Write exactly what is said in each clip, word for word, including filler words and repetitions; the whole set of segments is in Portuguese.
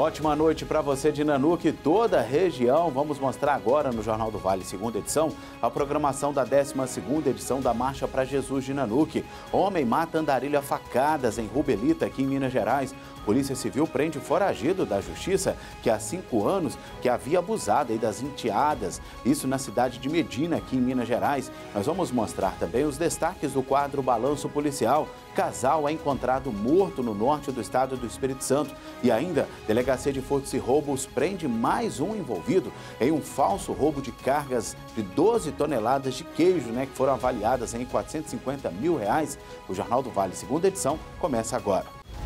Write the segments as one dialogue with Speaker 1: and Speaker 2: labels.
Speaker 1: Ótima noite para você de Nanuque e toda a região. Vamos mostrar agora no Jornal do Vale, segunda edição, a programação da décima segunda edição da Marcha para Jesus de Nanuque. Homem mata andarilho a facadas em Rubelita, aqui em Minas Gerais. Polícia Civil prende foragido da Justiça que há cinco anos que havia abusado aí das enteadas. Isso na cidade de Medina, aqui em Minas Gerais. Nós vamos mostrar também os destaques do quadro Balanço Policial. Casal é encontrado morto no norte do estado do Espírito Santo. E ainda, Delegacia de Furtos e Roubos prende mais um envolvido em um falso roubo de cargas de doze toneladas de queijo, né, que foram avaliadas em quatrocentos e cinquenta mil reais. O Jornal do Vale, segunda edição, começa agora.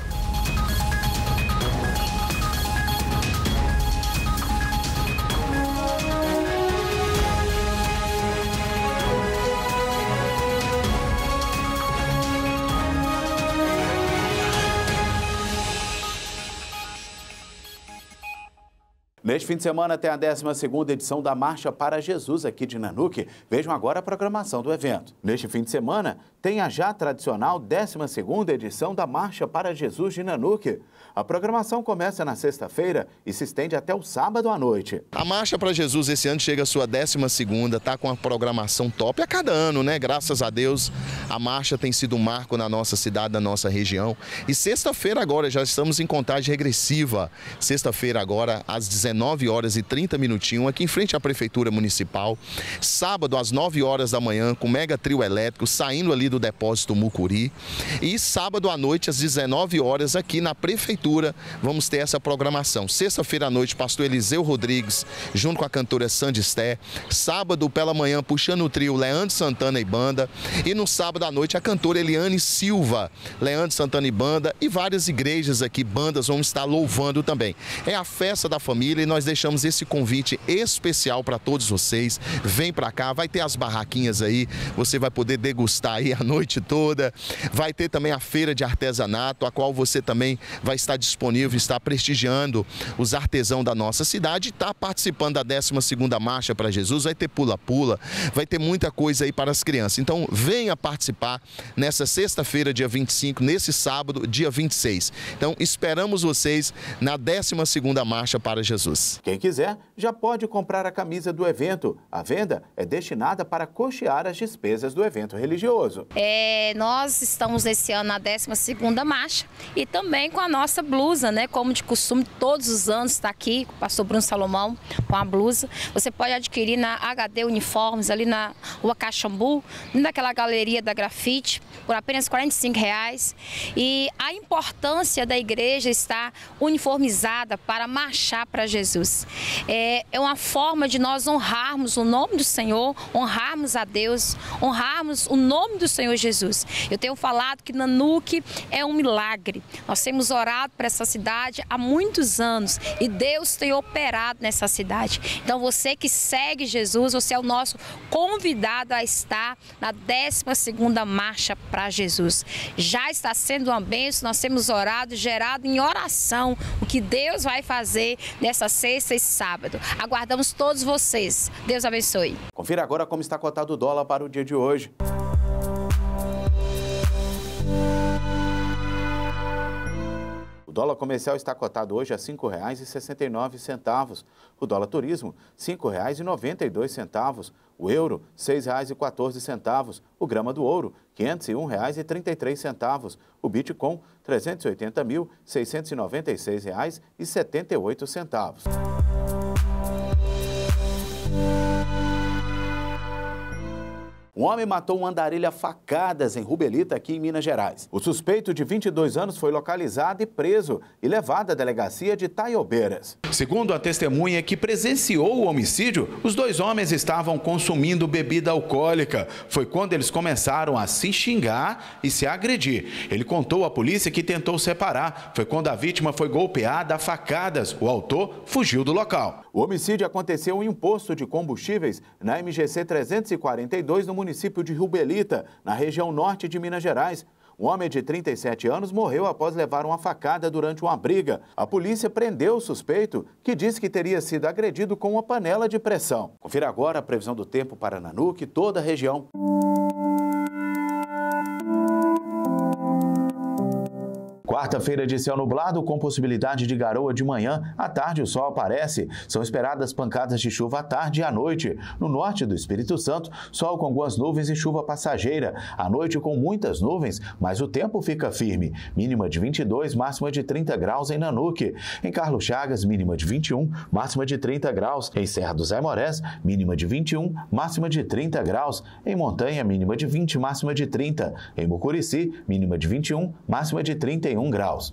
Speaker 1: Neste fim de semana tem a décima segunda edição da Marcha para Jesus aqui de Nanuque. Vejam agora a programação do evento. Neste fim de semana tem a já tradicional décima segunda edição da Marcha para Jesus de Nanuque. A programação começa na sexta-feira e se estende até o sábado à noite.
Speaker 2: A Marcha para Jesus esse ano chega à sua décima segunda, está com uma programação top a cada ano, né? Graças a Deus, a marcha tem sido um marco na nossa cidade, na nossa região. E sexta-feira agora, já estamos em contagem regressiva. Sexta-feira agora, às dezenove horas e trinta minutinhos, aqui em frente à Prefeitura Municipal. Sábado, às nove horas da manhã, com mega trio elétrico, saindo ali do depósito Mucuri. E sábado à noite, às dezenove horas, aqui na Prefeitura, vamos ter essa programação. Sexta-feira à noite, pastor Eliseu Rodrigues, junto com a cantora Sandy Sté. Sábado, pela manhã, puxando o trio Leandro Santana e Banda. E no sábado à noite, a cantora Eliane Silva, Leandro Santana e Banda. E várias igrejas aqui, bandas, vão estar louvando também. É a festa da família e nós deixamos esse convite especial para todos vocês. Vem para cá, vai ter as barraquinhas aí, você vai poder degustar aí a noite toda. Vai ter também a feira de artesanato, a qual você também vai estar disponível, está prestigiando os artesãos da nossa cidade, está participando da décima segunda Marcha para Jesus, vai ter pula-pula, vai ter muita coisa aí para as crianças. Então venha participar nessa sexta-feira, dia vinte e cinco, nesse sábado, dia vinte e seis. Então esperamos vocês na décima segunda Marcha para Jesus.
Speaker 1: Quem quiser já pode comprar a camisa do evento. A venda é destinada para custear as despesas do evento religioso.
Speaker 3: É, nós estamos nesse ano na décima segunda Marcha e também com a nossa blusa, né? Como de costume, todos os anos está aqui, o pastor Bruno Salomão com a blusa. Você pode adquirir na H D Uniformes, ali na Rua Caxambu, naquela galeria da Grafite, por apenas quarenta e cinco reais. E a importância da igreja estar uniformizada para marchar para Jesus. É, é uma forma de nós honrarmos o nome do Senhor, honrarmos a Deus, honrarmos o nome do Senhor Jesus. Eu tenho falado que Nanuque é um milagre. Nós temos orado para essa cidade há muitos anos e Deus tem operado nessa cidade. Então você que segue Jesus, você é o nosso convidado a estar na décima segunda Marcha para Jesus. Já está sendo uma bênção, nós temos orado, gerado em oração o que Deus vai fazer nessa sexta e sábado. Aguardamos todos vocês. Deus abençoe.
Speaker 1: Confira agora como está cotado o dólar para o dia de hoje. O dólar comercial está cotado hoje a cinco reais e sessenta e nove centavos. O dólar turismo, cinco reais e noventa e dois centavos. O euro, seis reais e quatorze centavos. O grama do ouro, quinhentos e um reais e trinta e três centavos. O Bitcoin, trezentos e oitenta mil, seiscentos e noventa e seis reais e setenta e oito centavos. Um homem matou um andarilho a facadas em Rubelita, aqui em Minas Gerais. O suspeito de vinte e dois anos foi localizado e preso e levado à delegacia de Taiobeiras. Segundo a testemunha que presenciou o homicídio, os dois homens estavam consumindo bebida alcoólica. Foi quando eles começaram a se xingar e se agredir. Ele contou à polícia que tentou separar. Foi quando a vítima foi golpeada a facadas. O autor fugiu do local. O homicídio aconteceu em um posto de combustíveis na M G C trezentos e quarenta e dois, no município de Rubelita, na região norte de Minas Gerais. Um homem de trinta e sete anos morreu após levar uma facada durante uma briga. A polícia prendeu o suspeito, que disse que teria sido agredido com uma panela de pressão. Confira agora a previsão do tempo para Nanuque e toda a região. Quarta-feira de céu nublado com possibilidade de garoa de manhã. À tarde o sol aparece. São esperadas pancadas de chuva à tarde e à noite. No norte do Espírito Santo, sol com algumas nuvens e chuva passageira. À noite com muitas nuvens, mas o tempo fica firme. Mínima de vinte e dois, máxima de trinta graus em Nanuque. Em Carlos Chagas, mínima de vinte e um, máxima de trinta graus. Em Serra dos Aimorés, mínima de vinte e um, máxima de trinta graus. Em Montanha, mínima de vinte, máxima de trinta. Em Mucurici, mínima de vinte e um, máxima de trinta e um graus.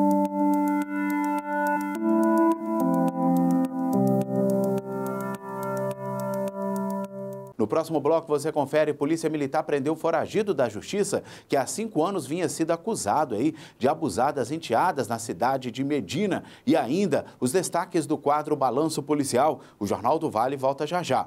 Speaker 1: No próximo bloco você confere: Polícia Militar prendeu um foragido da Justiça que há cinco anos vinha sido acusado aí de abusar das enteadas na cidade de Medina. E ainda os destaques do quadro Balanço Policial. O Jornal do Vale volta já já.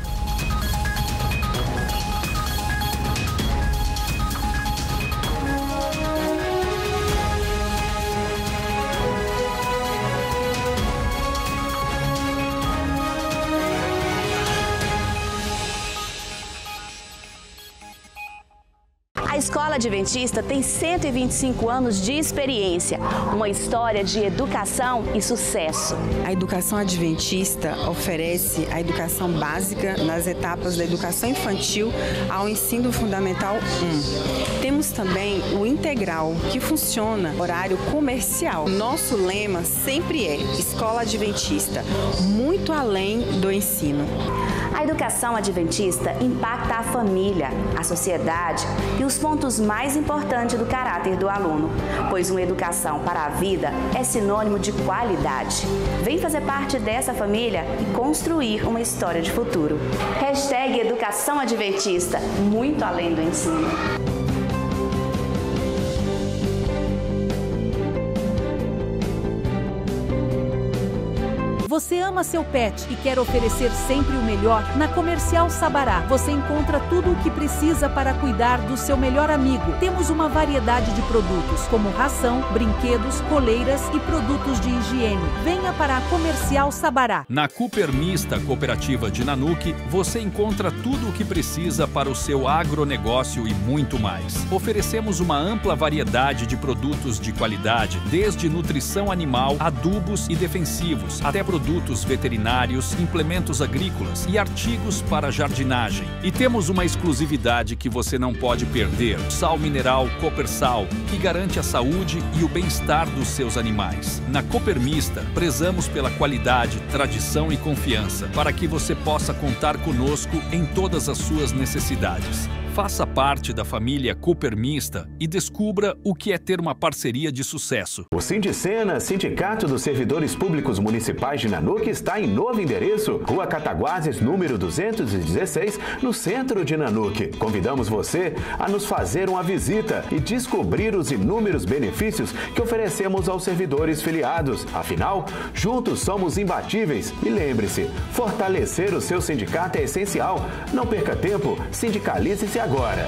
Speaker 4: A Escola Adventista tem cento e vinte e cinco anos de experiência, uma história de educação e sucesso.
Speaker 5: A Educação Adventista oferece a educação básica nas etapas da educação infantil ao ensino fundamental um. Temos também o integral, que funciona horário comercial. Nosso lema sempre é Escola Adventista, muito além do ensino.
Speaker 4: A educação adventista impacta a família, a sociedade e os pontos mais importantes do caráter do aluno, pois uma educação para a vida é sinônimo de qualidade. Vem fazer parte dessa família e construir uma história de futuro. Hashtag Educação Adventista, muito além do ensino.
Speaker 6: Você ama seu pet e quer oferecer sempre o melhor? Na Comercial Sabará, você encontra tudo o que precisa para cuidar do seu melhor amigo. Temos uma variedade de produtos, como ração, brinquedos, coleiras e produtos de higiene. Venha para a Comercial Sabará.
Speaker 7: Na Cooper Mista Cooperativa de Nanuque, você encontra tudo o que precisa para o seu agronegócio e muito mais. Oferecemos uma ampla variedade de produtos de qualidade, desde nutrição animal, adubos e defensivos, até produtos produtos veterinários, implementos agrícolas e artigos para jardinagem. E temos uma exclusividade que você não pode perder: sal mineral Coopersal, que garante a saúde e o bem-estar dos seus animais. Na Cooper Mista, prezamos pela qualidade, tradição e confiança, para que você possa contar conosco em todas as suas necessidades. Faça parte da família Cooper Mista e descubra o que é ter uma parceria de sucesso.
Speaker 1: O Sindicena, Sindicato dos Servidores Públicos Municipais de Nanuque, está em novo endereço, Rua Cataguases, número duzentos e dezesseis, no centro de Nanuque. Convidamos você a nos fazer uma visita e descobrir os inúmeros benefícios que oferecemos aos servidores filiados. Afinal, juntos somos imbatíveis. E lembre-se, fortalecer o seu sindicato é essencial. Não perca tempo, sindicalize-se agora.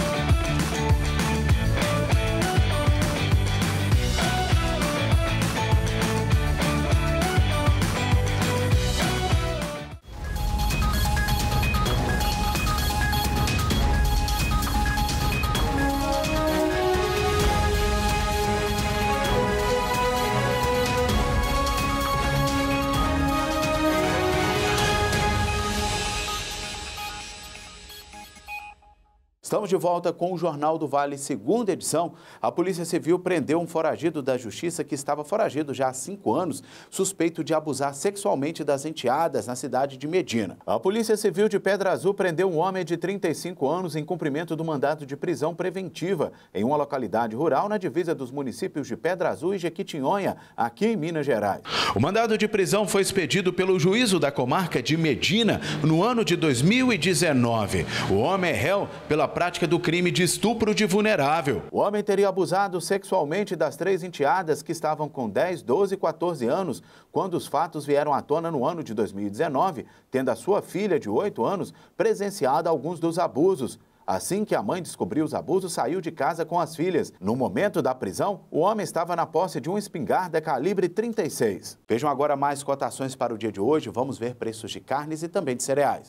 Speaker 1: Estamos de volta com o Jornal do Vale, segunda edição. A Polícia Civil prendeu um foragido da Justiça que estava foragido já há cinco anos, suspeito de abusar sexualmente das enteadas na cidade de Medina. A Polícia Civil de Pedra Azul prendeu um homem de trinta e cinco anos em cumprimento do mandado de prisão preventiva em uma localidade rural na divisa dos municípios de Pedra Azul e Jequitinhonha, aqui em Minas Gerais. O mandado de prisão foi expedido pelo juízo da comarca de Medina no ano de dois mil e dezenove. O homem é réu pela prática do crime de estupro de vulnerável. O homem teria abusado sexualmente das três enteadas que estavam com dez, doze e quatorze anos quando os fatos vieram à tona no ano de dois mil e dezenove, tendo a sua filha de oito anos presenciado alguns dos abusos. Assim que a mãe descobriu os abusos, saiu de casa com as filhas. No momento da prisão, o homem estava na posse de uma espingarda calibre trinta e seis. Vejam agora mais cotações para o dia de hoje. Vamos ver preços de carnes e também de cereais.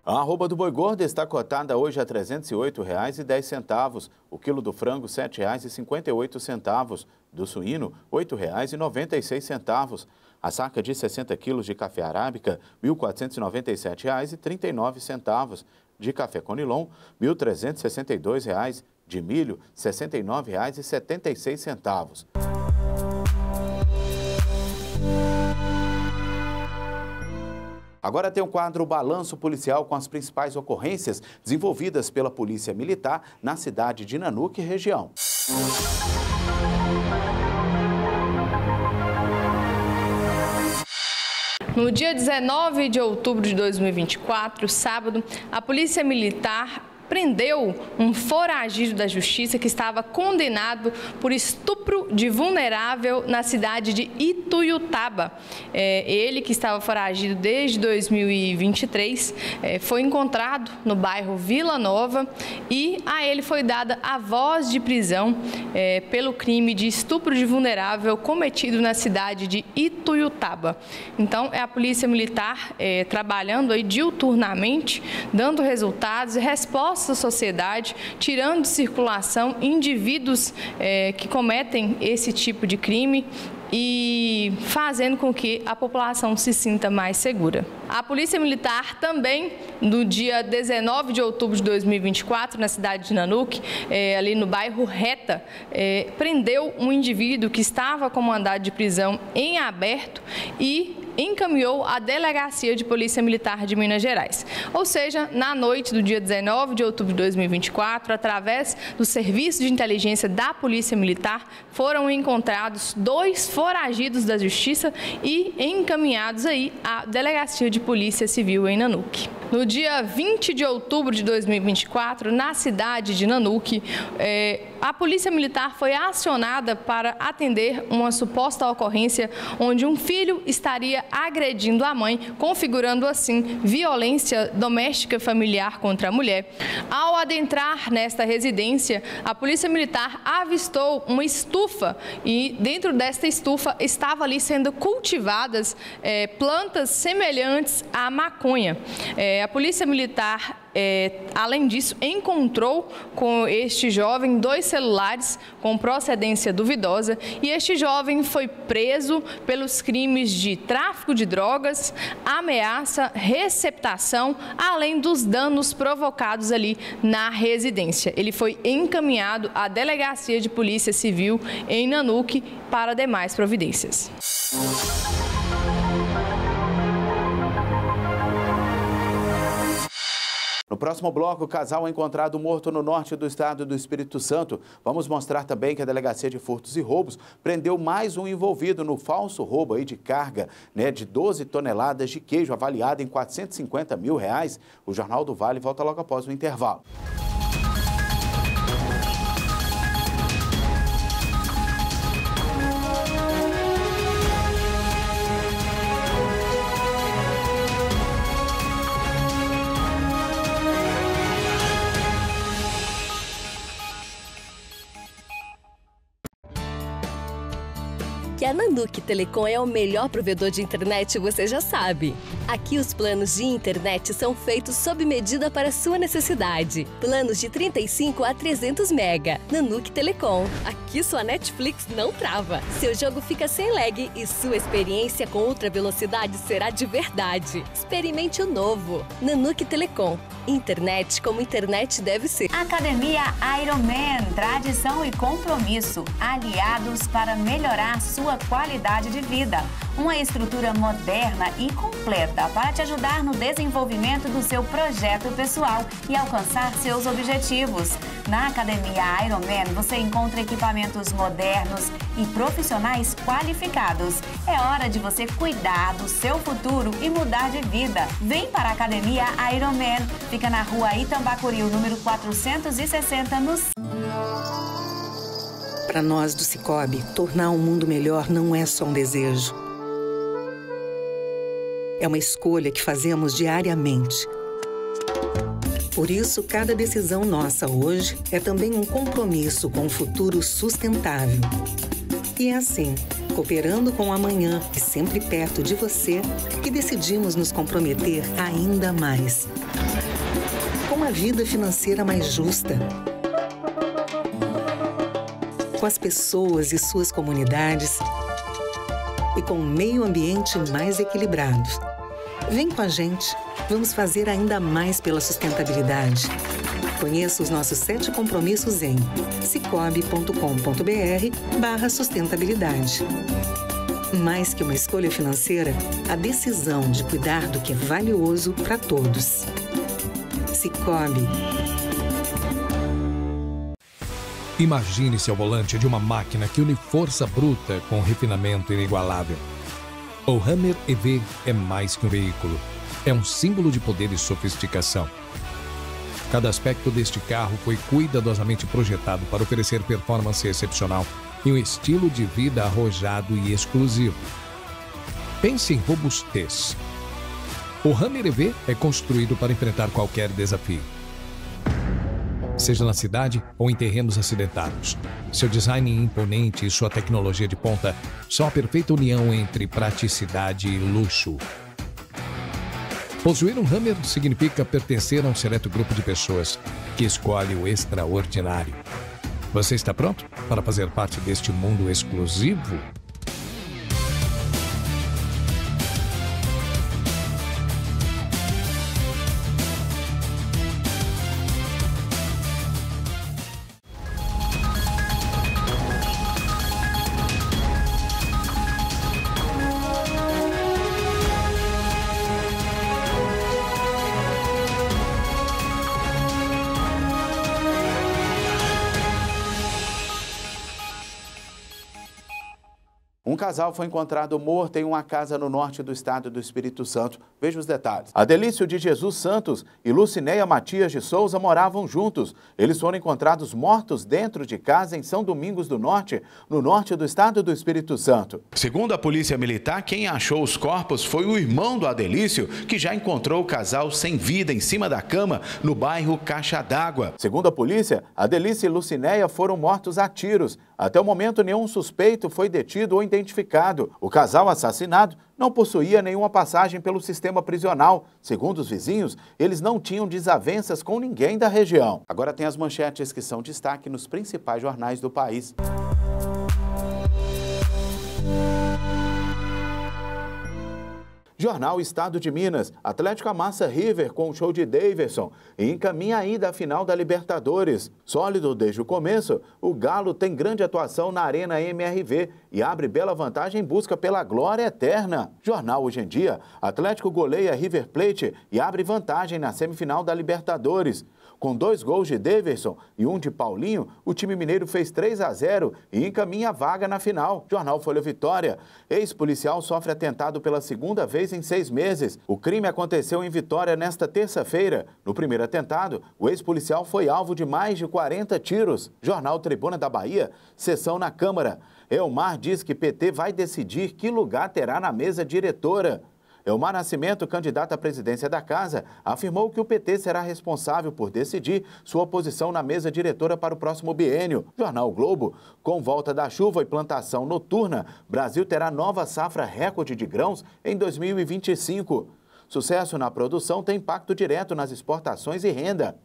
Speaker 1: A arroba do boi gordo está cotada hoje a trezentos e oito reais e dez centavos. O quilo do frango, sete reais e cinquenta e oito centavos. Do suíno, oito reais e noventa e seis centavos. A saca de sessenta quilos de café arábica, mil quatrocentos e noventa e sete reais e trinta e nove centavos. De café Conilon, mil trezentos e sessenta e dois reais. De milho, sessenta e nove reais e setenta e seis centavos. Agora tem um quadro Balanço Policial com as principais ocorrências desenvolvidas pela Polícia Militar na cidade de Nanuque e região.
Speaker 8: No dia dezenove de outubro de dois mil e vinte e quatro, sábado, a Polícia Militar prendeu um foragido da justiça que estava condenado por estupro de vulnerável na cidade de Ituiutaba. É, ele, que estava foragido desde dois mil e vinte e três, é, foi encontrado no bairro Vila Nova e a ele foi dada a voz de prisão é, pelo crime de estupro de vulnerável cometido na cidade de Ituiutaba. Então, é a Polícia Militar é, trabalhando aí diuturnamente, dando resultados e respostas da sociedade, tirando de circulação indivíduos é, que cometem esse tipo de crime e fazendo com que a população se sinta mais segura. A Polícia Militar também, no dia dezenove de outubro de dois mil e vinte e quatro, na cidade de Nanuque, é, ali no bairro Reta, é, prendeu um indivíduo que estava com mandado de prisão em aberto e encaminhou à Delegacia de Polícia Militar de Minas Gerais. Ou seja, na noite do dia dezenove de outubro de dois mil e vinte e quatro, através do Serviço de Inteligência da Polícia Militar, foram encontrados dois foragidos da Justiça e encaminhados aí à Delegacia de Polícia Civil em Nanuque. No dia vinte de outubro de dois mil e vinte e quatro, na cidade de Nanuque, eh, a Polícia Militar foi acionada para atender uma suposta ocorrência onde um filho estaria agredindo a mãe, configurando assim violência doméstica familiar contra a mulher. Ao adentrar nesta residência, a Polícia Militar avistou uma estufa e dentro desta estufa estava ali sendo cultivadas eh, plantas semelhantes à maconha. Eh, a Polícia Militar É, além disso, encontrou com este jovem dois celulares com procedência duvidosa e este jovem foi preso pelos crimes de tráfico de drogas, ameaça, receptação, além dos danos provocados ali na residência. Ele foi encaminhado à Delegacia de Polícia Civil em Nanuque para demais providências.
Speaker 1: No próximo bloco, o casal é encontrado morto no norte do estado do Espírito Santo. Vamos mostrar também que a Delegacia de Furtos e Roubos prendeu mais um envolvido no falso roubo aí de carga, né, de doze toneladas de queijo avaliado em quatrocentos e cinquenta mil reais. O Jornal do Vale volta logo após o intervalo.
Speaker 9: Que a Nanuque Telecom é o melhor provedor de internet, você já sabe. Aqui os planos de internet são feitos sob medida para a sua necessidade. Planos de trinta e cinco a trezentos mega. Nanuque Telecom. Aqui sua Netflix não trava. Seu jogo fica sem lag e sua experiência com ultra velocidade será de verdade. Experimente o novo. Nanuque Telecom. Internet como internet deve ser.
Speaker 4: Academia Ironman, tradição e compromisso, aliados para melhorar sua qualidade de vida. Uma estrutura moderna e completa para te ajudar no desenvolvimento do seu projeto pessoal e alcançar seus objetivos. Na Academia Ironman você encontra equipamentos modernos e profissionais qualificados. É hora de você cuidar do seu futuro e mudar de vida. Vem para a Academia Ironman. Fica na rua Itambacuri, o número quatrocentos e sessenta, no...
Speaker 10: Para nós do Cicobi, tornar o mundo melhor não é só um desejo. É uma escolha que fazemos diariamente. Por isso, cada decisão nossa hoje é também um compromisso com um futuro sustentável. E é assim, cooperando com o amanhã e sempre perto de você, que decidimos nos comprometer ainda mais. uma vida financeira mais justa. Com as pessoas e suas comunidades e com um meio ambiente mais equilibrado. Vem com a gente, vamos fazer ainda mais pela sustentabilidade. Conheça os nossos sete compromissos em cicobi ponto com ponto br barra sustentabilidade. Mais que uma escolha financeira, a decisão de cuidar do que é valioso para todos. Cicobi.
Speaker 11: Imagine-se ao volante de uma máquina que une força bruta com refinamento inigualável. O Hammer E V é mais que um veículo. É um símbolo de poder e sofisticação. Cada aspecto deste carro foi cuidadosamente projetado para oferecer performance excepcional e um estilo de vida arrojado e exclusivo. Pense em robustez. O Hammer E V é construído para enfrentar qualquer desafio, seja na cidade ou em terrenos acidentados. Seu design imponente e sua tecnologia de ponta são a perfeita união entre praticidade e luxo. Possuir um Hammer significa pertencer a um seleto grupo de pessoas que escolhe o extraordinário. Você está pronto para fazer parte deste mundo exclusivo?
Speaker 1: Um casal foi encontrado morto em uma casa no norte do estado do Espírito Santo. Veja os detalhes. Adelício de Jesus Santos e Lucinéia Matias de Souza moravam juntos. Eles foram encontrados mortos dentro de casa em São Domingos do Norte, no norte do estado do Espírito Santo. Segundo a Polícia Militar, quem achou os corpos foi o irmão do Adelício, que já encontrou o casal sem vida em cima da cama no bairro Caixa d'Água. Segundo a polícia, Adelício e Lucinéia foram mortos a tiros. Até o momento, nenhum suspeito foi detido ou identificado. O casal assassinado não possuía nenhuma passagem pelo sistema prisional. Segundo os vizinhos, eles não tinham desavenças com ninguém da região. Agora tem as manchetes que são destaque nos principais jornais do país. Jornal Estado de Minas. Atlético amassa River com o show de Daverson e encaminha ainda a final da Libertadores. Sólido desde o começo, o Galo tem grande atuação na Arena M R V e abre bela vantagem em busca pela glória eterna. Jornal Hoje em Dia. Atlético goleia River Plate e abre vantagem na semifinal da Libertadores. Com dois gols de Daverson e um de Paulinho, o time mineiro fez três a zero e encaminha a vaga na final. Jornal Folha Vitória. Ex-policial sofre atentado pela segunda vez em seis meses. O crime aconteceu em Vitória nesta terça-feira. No primeiro atentado, o ex-policial foi alvo de mais de quarenta tiros. Jornal Tribuna da Bahia. Sessão na Câmara. Elmar diz que P T vai decidir que lugar terá na mesa diretora. Elmar Nascimento, candidato à presidência da Casa, afirmou que o P T será responsável por decidir sua posição na mesa diretora para o próximo biênio. Jornal Globo. Com volta da chuva e plantação noturna, Brasil terá nova safra recorde de grãos em dois mil e vinte e cinco. Sucesso na produção tem impacto direto nas exportações e renda.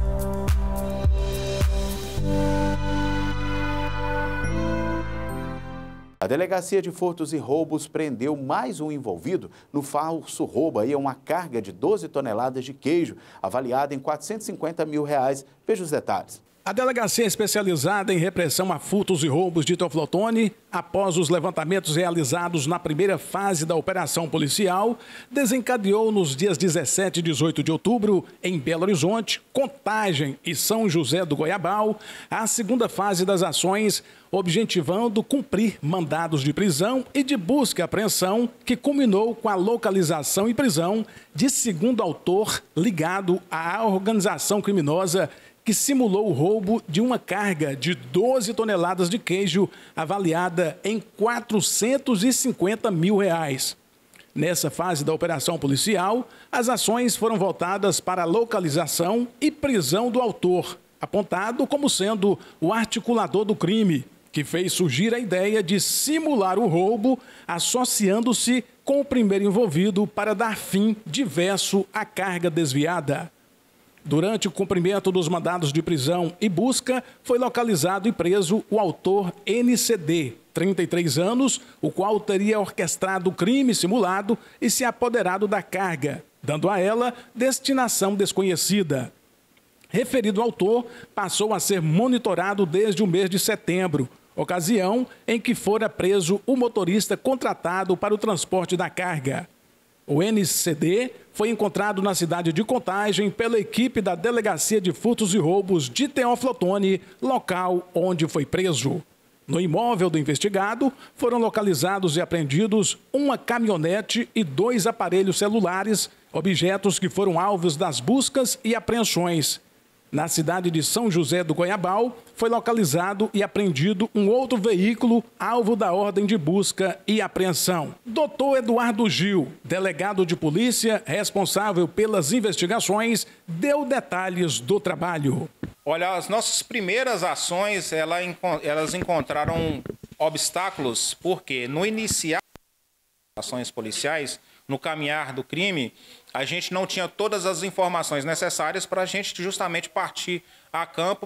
Speaker 1: A Delegacia de Furtos e Roubos prendeu mais um envolvido no falso roubo aí, uma carga de doze toneladas de queijo, avaliada em quatrocentos e cinquenta mil reais. Veja os detalhes.
Speaker 12: A delegacia especializada em repressão a furtos e roubos de Teoflotone, após os levantamentos realizados na primeira fase da operação policial, desencadeou nos dias dezessete e dezoito de outubro, em Belo Horizonte, Contagem e São José do Goiabal, a segunda fase das ações, objetivando cumprir mandados de prisão e de busca e apreensão, que culminou com a localização e prisão de segundo autor ligado à organização criminosa que simulou o roubo de uma carga de doze toneladas de queijo avaliada em quatrocentos e cinquenta mil reais. Nessa fase da operação policial, as ações foram voltadas para a localização e prisão do autor, apontado como sendo o articulador do crime, que fez surgir a ideia de simular o roubo, associando-se com o primeiro envolvido para dar fim diverso à carga desviada. Durante o cumprimento dos mandados de prisão e busca, foi localizado e preso o autor N C D, trinta e três anos, o qual teria orquestrado o crime simulado e se apoderado da carga, dando a ela destinação desconhecida. Referido autor passou a ser monitorado desde o mês de setembro, ocasião em que fora preso o motorista contratado para o transporte da carga. O N C D foi encontrado na cidade de Contagem pela equipe da Delegacia de Furtos e Roubos de Teófilo Otoni, local onde foi preso. No imóvel do investigado, foram localizados e apreendidos uma caminhonete e dois aparelhos celulares, objetos que foram alvos das buscas e apreensões. Na cidade de São José do Goiabal, foi localizado e apreendido um outro veículo, alvo da ordem de busca e apreensão. doutor Eduardo Gil, delegado de polícia responsável pelas investigações, deu detalhes do trabalho.
Speaker 13: Olha, as nossas primeiras ações, elas encontraram obstáculos, porque no iniciar das ações policiais, no caminhar do crime, a gente não tinha todas as informações necessárias para a gente justamente partir a campo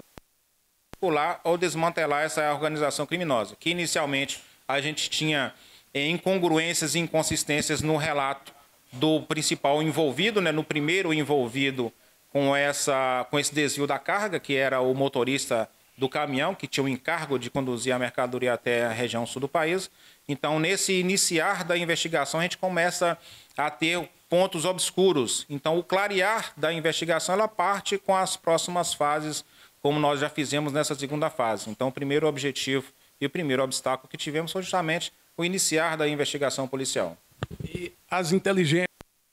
Speaker 13: ou desmantelar essa organização criminosa, que inicialmente a gente tinha incongruências e inconsistências no relato do principal envolvido, né, no primeiro envolvido com, essa, com esse desvio da carga, que era o motorista do caminhão, que tinha o encargo de conduzir a mercadoria até a região sul do país. Então, nesse iniciar da investigação, a gente começa a ter pontos obscuros. Então, o clarear da investigação, ela parte com as próximas fases, como nós já fizemos nessa segunda fase. Então, o primeiro objetivo e o primeiro obstáculo que tivemos foi justamente o iniciar da investigação policial.
Speaker 12: E as inteligências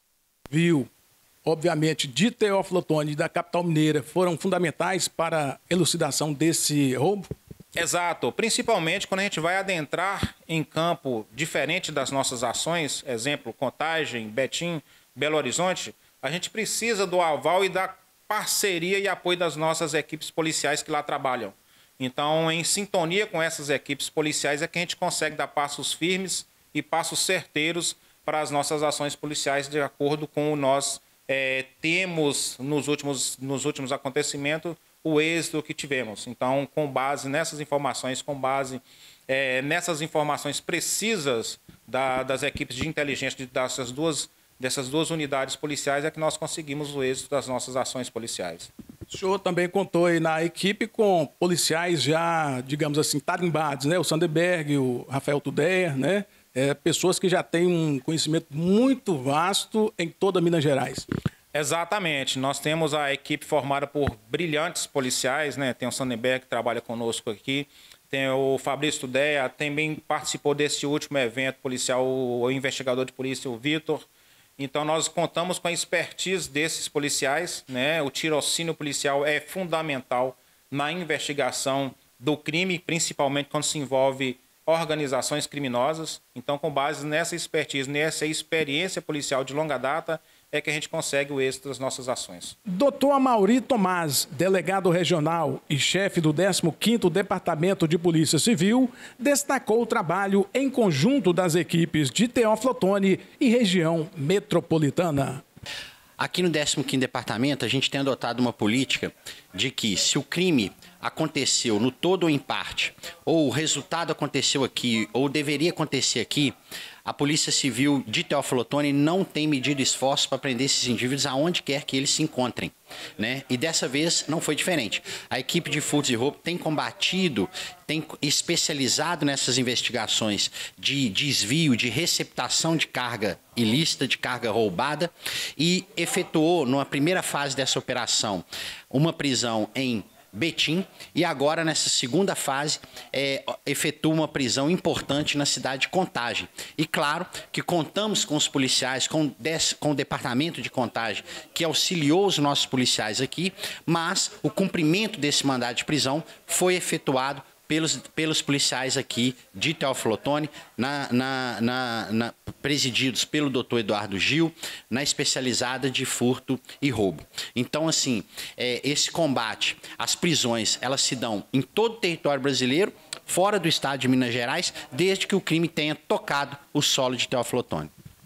Speaker 12: viu, obviamente, de Teófilo Otoni e da capital mineira foram fundamentais para a elucidação desse roubo?
Speaker 13: Exato, principalmente quando a gente vai adentrar em campo diferente das nossas ações, exemplo, Contagem, Betim, Belo Horizonte, a gente precisa do aval e da parceria e apoio das nossas equipes policiais que lá trabalham. Então, em sintonia com essas equipes policiais é que a gente consegue dar passos firmes e passos certeiros para as nossas ações policiais, de acordo com o nós é, temos nos últimos, nos últimos acontecimentos o êxito que tivemos. Então, com base nessas informações, com base é, nessas informações precisas da, das equipes de inteligência dessas duas, dessas duas unidades policiais, é que nós conseguimos o êxito das nossas ações policiais.
Speaker 12: O senhor também contou aí na equipe com policiais já, digamos assim, tarimbados, né? O Sanderberg, o Rafael Tudeia, né? É, pessoas que já têm um conhecimento muito vasto em toda Minas Gerais.
Speaker 13: Exatamente. Nós temos a equipe formada por brilhantes policiais, né? Tem o Sanderberg que trabalha conosco aqui, tem o Fabrício Tudeia, também participou desse último evento policial, o investigador de polícia, o Vitor. Então, nós contamos com a expertise desses policiais, né? O tirocínio policial é fundamental na investigação do crime, principalmente quando se envolve organizações criminosas. Então, com base nessa expertise, nessa experiência policial de longa data, é que a gente consegue o êxito das nossas ações.
Speaker 12: doutor Amaury Tomás, delegado regional e chefe do décimo quinto Departamento de Polícia Civil, destacou o trabalho em conjunto das equipes de Teófilo Otoni e região metropolitana.
Speaker 14: Aqui no décimo quinto Departamento, a gente tem adotado uma política de que, se o crime aconteceu no todo ou em parte, ou o resultado aconteceu aqui, ou deveria acontecer aqui, a Polícia Civil de Teófilo Otoni não tem medido esforço para prender esses indivíduos aonde quer que eles se encontrem, né? E dessa vez não foi diferente. A equipe de furtos e roubo tem combatido, tem especializado nessas investigações de desvio, de receptação de carga ilícita, de carga roubada, e efetuou, numa primeira fase dessa operação, uma prisão em Betim, e agora, nessa segunda fase, é, efetua uma prisão importante na cidade de Contagem. E claro que contamos com os policiais, com, des, com o departamento de Contagem, que auxiliou os nossos policiais aqui, mas o cumprimento desse mandado de prisão foi efetuado pelos, pelos policiais aqui de Teófilo Otoni, na, na, na, na, presididos pelo doutor Eduardo Gil, na especializada de furto e roubo. Então, assim, é, esse combate, as prisões, elas se dão em todo o território brasileiro, fora do estado de Minas Gerais, desde que o crime tenha tocado o solo de Teófilo Otoni.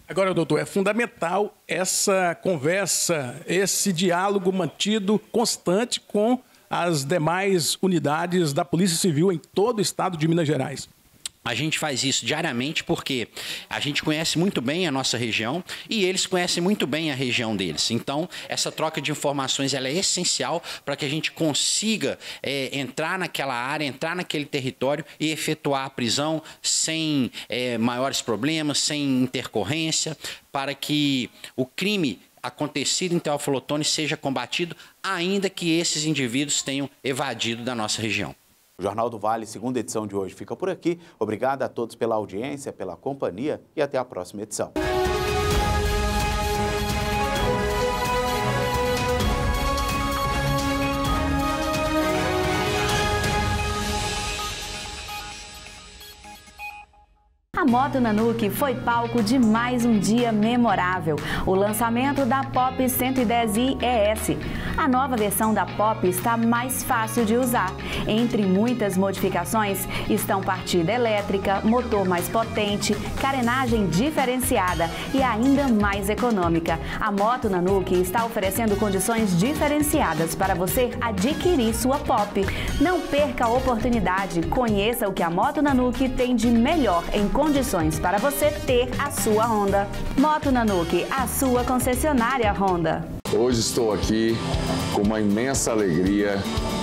Speaker 12: Agora, doutor, é fundamental essa conversa, esse diálogo mantido constante com as demais unidades da Polícia Civil em todo o estado de Minas Gerais.
Speaker 14: A gente faz isso diariamente porque a gente conhece muito bem a nossa região e eles conhecem muito bem a região deles. Então, essa troca de informações ela é essencial para que a gente consiga é, entrar naquela área, entrar naquele território e efetuar a prisão sem é, maiores problemas, sem intercorrência, para que o crime acontecido em Teófilo Otoni seja combatido, ainda que esses indivíduos tenham evadido da nossa região.
Speaker 1: O Jornal do Vale, segunda edição de hoje, fica por aqui. Obrigado a todos pela audiência, pela companhia e até a próxima edição.
Speaker 4: A Moto Nanuque foi palco de mais um dia memorável, o lançamento da Pop cento e dez i E S. A nova versão da Pop está mais fácil de usar. Entre muitas modificações estão partida elétrica, motor mais potente, carenagem diferenciada e ainda mais econômica. A Moto Nanuque está oferecendo condições diferenciadas para você adquirir sua Pop. Não perca a oportunidade, conheça o que a Moto Nanuque tem de melhor em condições para você ter a sua Honda. Moto Nanuque, a sua concessionária Honda.
Speaker 15: Hoje estou aqui com uma imensa alegria,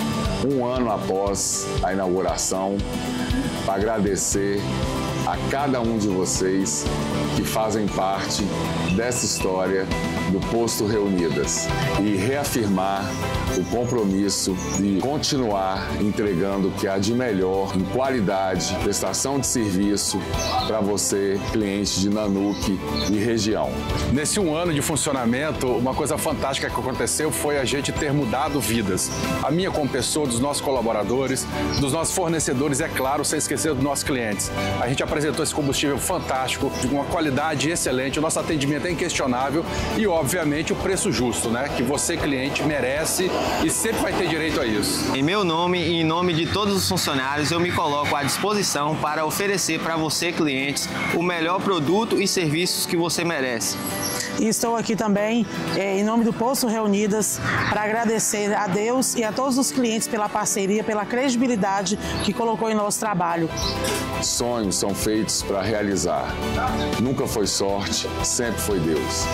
Speaker 15: um ano após a inauguração, para agradecer a cada um de vocês que fazem parte dessa história do Posto Reunidas e reafirmar o compromisso de continuar entregando o que há de melhor em qualidade, prestação de serviço para você, cliente de Nanuque e região.
Speaker 16: Nesse um ano de funcionamento, uma coisa fantástica que aconteceu foi a gente ter mudado vidas. A minha como pessoa, dos nossos colaboradores, dos nossos fornecedores e, é claro, sem esquecer dos nossos clientes. A gente apresentou esse combustível fantástico, de uma qualidade excelente, o nosso atendimento é inquestionável e, obviamente, o preço justo, né? Que você, cliente, merece e sempre vai ter direito a isso.
Speaker 17: Em meu nome e em nome de todos os funcionários, eu me coloco à disposição para oferecer para você, clientes, o melhor produto e serviços que você merece.
Speaker 18: E estou aqui também, é, em nome do Posto Reunidas, para agradecer a Deus e a todos os clientes pela parceria, pela credibilidade que colocou em nosso trabalho.
Speaker 15: Sonhos são feitos para realizar. Nunca foi sorte, sempre foi Deus.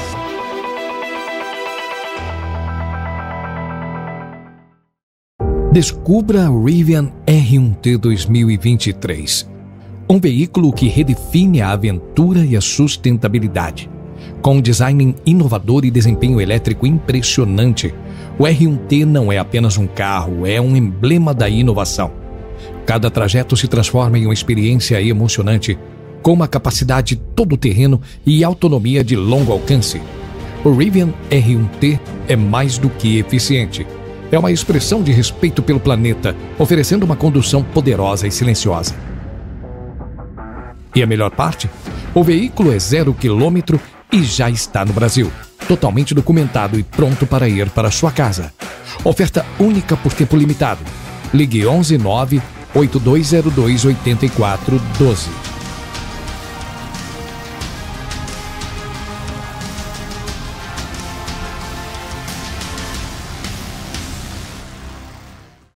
Speaker 11: Descubra o Rivian R um T dois mil e vinte e três. Um veículo que redefine a aventura e a sustentabilidade. Com um design inovador e desempenho elétrico impressionante, o R um T não é apenas um carro, é um emblema da inovação. Cada trajeto se transforma em uma experiência emocionante, com uma capacidade todo-terreno e autonomia de longo alcance. O Rivian R um T é mais do que eficiente. É uma expressão de respeito pelo planeta, oferecendo uma condução poderosa e silenciosa. E a melhor parte? O veículo é zero quilômetro e já está no Brasil, totalmente documentado e pronto para ir para sua casa. Oferta única por tempo limitado. Ligue onze nove oito dois zero dois oito quatro um dois.